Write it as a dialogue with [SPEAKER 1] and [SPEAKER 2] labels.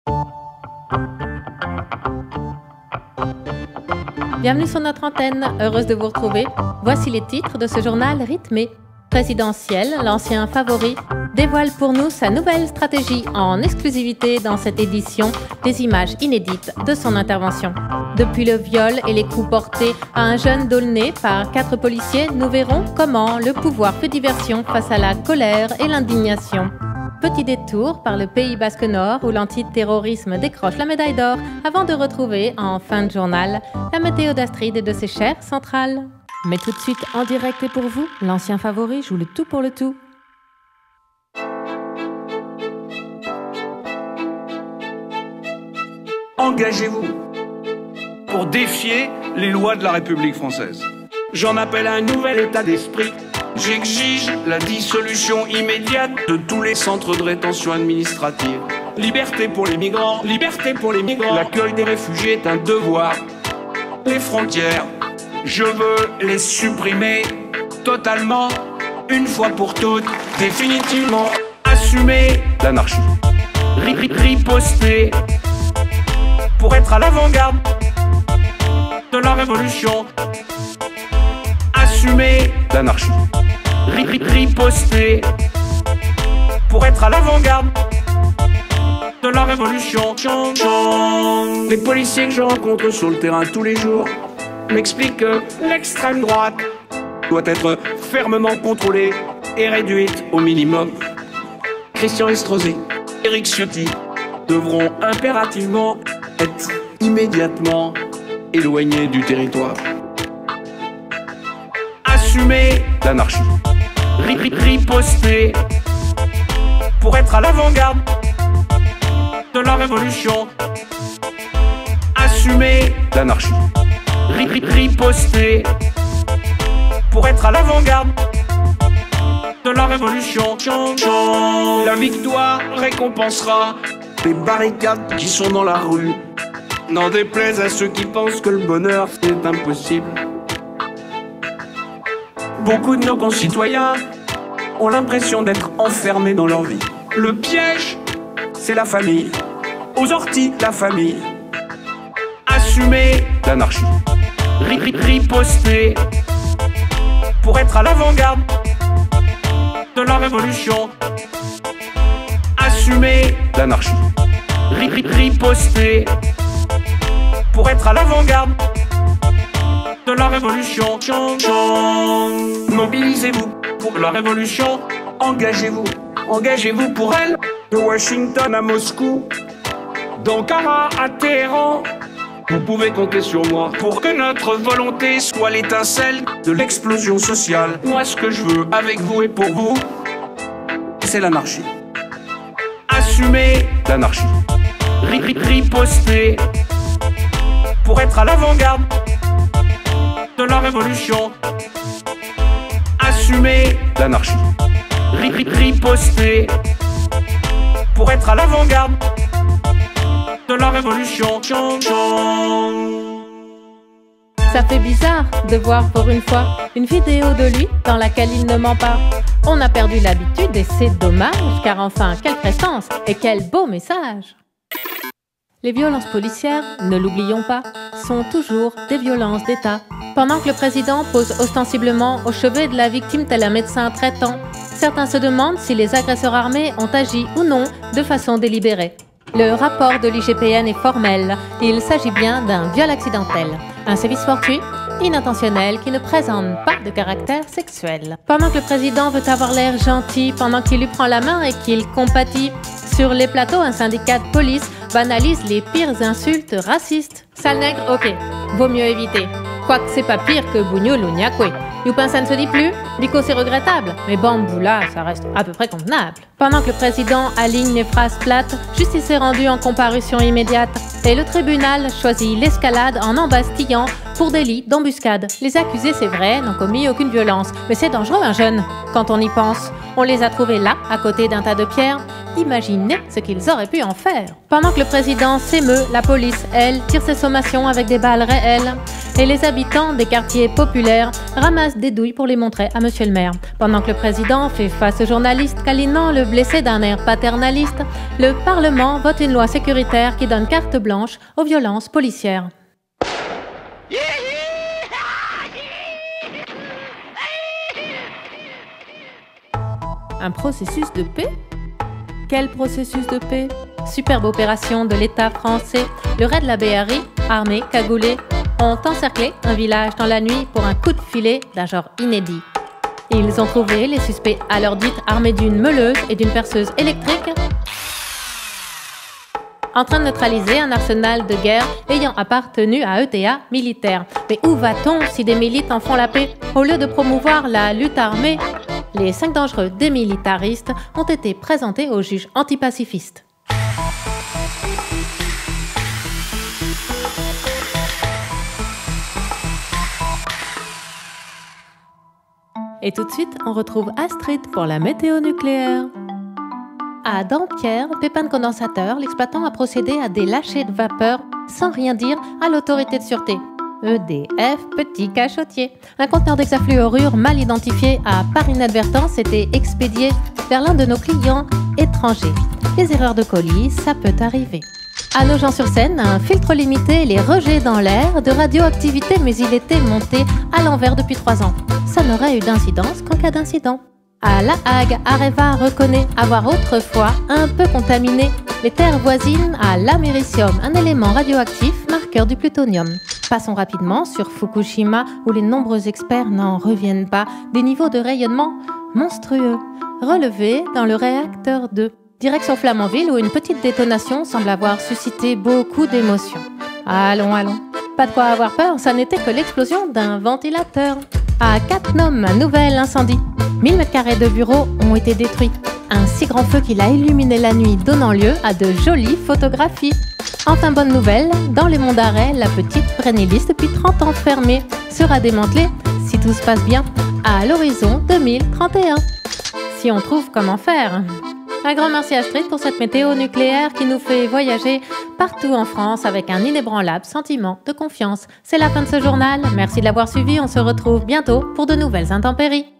[SPEAKER 1] Bienvenue sur notre antenne, heureuse de vous retrouver. Voici les titres de ce journal rythmé. Présidentiel, l'ancien favori, dévoile pour nous sa nouvelle stratégie en exclusivité dans cette édition, des images inédites de son intervention. Depuis le viol et les coups portés à un jeune d'Aulnay par 4 policiers, nous verrons comment le pouvoir fait diversion face à la colère et l'indignation. Petit détour par le Pays Basque Nord où l'antiterrorisme décroche la médaille d'or avant de retrouver en fin de journal la météo d'Astrid et de ses chères centrales. Mais tout de suite en direct et pour vous, l'ancien favori joue le tout pour le tout.
[SPEAKER 2] Engagez-vous pour défier les lois de la République française. J'en appelle à un nouvel état d'esprit. J'exige la dissolution immédiate de tous les centres de rétention administrative. Liberté pour les migrants, liberté pour les migrants. L'accueil des réfugiés est un devoir. Les frontières, je veux les supprimer totalement, une fois pour toutes, définitivement. Assumer l'anarchie, riposter pour être à l'avant-garde de la révolution. Assumer l'anarchie, riposter pour être à l'avant-garde de la révolution. Les policiers que je rencontre sur le terrain tous les jours m'expliquent que l'extrême droite doit être fermement contrôlée et réduite au minimum. Christian Estrosi, Éric Ciotti devront impérativement être immédiatement éloignés du territoire. Assumer l'anarchie, riposter pour être à l'avant-garde de la révolution. Assumer l'anarchie, riposter pour être à l'avant-garde de la révolution. La victoire récompensera les barricades qui sont dans la rue. N'en déplaise à ceux qui pensent que le bonheur c'est impossible. Beaucoup de nos concitoyens ont l'impression d'être enfermés dans leur vie. Le piège, c'est la famille. Aux orties, la famille. Assumer l'anarchie, riposter pour être à l'avant-garde de la révolution. Assumer l'anarchie, riposter pour être à l'avant-garde de la révolution. Mobilisez-vous pour la révolution. Engagez-vous, engagez-vous pour elle. De Washington à Moscou, d'Ankara à Téhéran, vous pouvez compter sur moi pour que notre volonté soit l'étincelle de l'explosion sociale. Moi, ce que je veux avec vous et pour vous, c'est l'anarchie. Assumer l'anarchie, riposter pour être à l'avant-garde de la révolution. Assumer l'anarchie, riposter pour être à l'avant-garde de la révolution.
[SPEAKER 1] Ça fait bizarre de voir pour une fois une vidéo de lui dans laquelle il ne ment pas. On a perdu l'habitude et c'est dommage, car enfin, quelle prestance et quel beau message! Les violences policières, ne l'oublions pas, sont toujours des violences d'État. Pendant que le président pose ostensiblement au chevet de la victime tel un médecin traitant, certains se demandent si les agresseurs armés ont agi ou non de façon délibérée. Le rapport de l'IGPN est formel, il s'agit bien d'un viol accidentel, un sévice fortuit, inintentionnel qui ne présente pas de caractère sexuel. Pendant que le président veut avoir l'air gentil, pendant qu'il lui prend la main et qu'il compatit, sur les plateaux, un syndicat de police banalise les pires insultes racistes. Sale nègre, ok, vaut mieux éviter. Quoique c'est pas pire que bougnoul ou niakoué. Youpin, ça ne se dit plus. Dico, c'est regrettable. Mais bamboula, ça reste à peu près convenable. Pendant que le président aligne les phrases plates, justice est rendue en comparution immédiate. Et le tribunal choisit l'escalade en embastillant pour délit d'embuscade. Les accusés, c'est vrai, n'ont commis aucune violence, mais c'est dangereux un jeune, quand on y pense. On les a trouvés là, à côté d'un tas de pierres. Imaginez ce qu'ils auraient pu en faire. Pendant que le président s'émeut, la police, elle, tire ses sommations avec des balles réelles. Et les habitants des quartiers populaires ramassent des douilles pour les montrer à monsieur le maire. Pendant que le président fait face aux journalistes, câlinant le blessé d'un air paternaliste, le Parlement vote une loi sécuritaire qui donne carte blanche aux violences policières. Un processus de paix? Quel processus de paix? Superbe opération de l'État français. Le raid de la BRI, armés, cagoulés, ont encerclé un village dans la nuit pour un coup de filet d'un genre inédit. Ils ont trouvé les suspects à l'heure dite armés d'une meuleuse et d'une perceuse électrique, en train de neutraliser un arsenal de guerre ayant appartenu à ETA militaire. Mais où va-t-on si des militants font la paix au lieu de promouvoir la lutte armée? Les 5 dangereux démilitaristes ont été présentés aux juges antipacifistes. Et tout de suite, on retrouve Astrid pour la météo nucléaire. À Dampierre, pépin de condensateur, l'exploitant a procédé à des lâchers de vapeur sans rien dire à l'autorité de sûreté. EDF, petit cachotier. Un conteneur d'hexafluorure mal identifié a, par inadvertance, été expédié vers l'un de nos clients étrangers. Les erreurs de colis, ça peut arriver. À Nogent-sur-Seine, un filtre limité les rejets dans l'air de radioactivité, mais il était monté à l'envers depuis 3 ans. Ça n'aurait eu d'incidence qu'en cas d'incident. À La Hague, Areva reconnaît avoir autrefois un peu contaminé les terres voisines à l'américium, un élément radioactif marqueur du plutonium. Passons rapidement sur Fukushima, où les nombreux experts n'en reviennent pas, des niveaux de rayonnement monstrueux, relevés dans le réacteur 2. Direction Flamanville, où une petite détonation semble avoir suscité beaucoup d'émotions. Allons, allons. Pas de quoi avoir peur, ça n'était que l'explosion d'un ventilateur. À Cattenom, un nouvel incendie. 1000 m² de bureaux ont été détruits. Un si grand feu qu'il a illuminé la nuit, donnant lieu à de jolies photographies. Enfin, bonne nouvelle, dans les monts d'Arrée, la petite Brennilis, depuis 30 ans fermée, sera démantelée, si tout se passe bien, à l'horizon 2031. Si on trouve comment faire. Un grand merci à Astrid pour cette météo nucléaire qui nous fait voyager partout en France avec un inébranlable sentiment de confiance. C'est la fin de ce journal. Merci de l'avoir suivi. On se retrouve bientôt pour de nouvelles intempéries.